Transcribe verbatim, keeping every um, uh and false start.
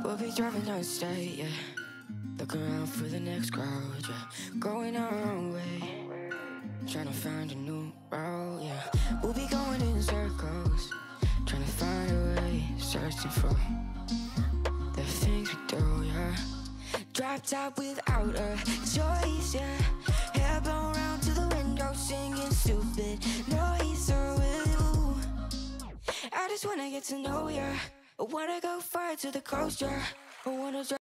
We'll be driving down the state, yeah. Looking around for the next crowd, yeah. Going our own way, trying to find a new route, yeah. We'll be going in circles, trying to find a way, searching for the things we do, yeah. Drop top without a choice, yeah. Hair blown round to the window, singing stupid noise with you. I just wanna get to know ya. I wanna go far to the coast, yeah. I wanna drive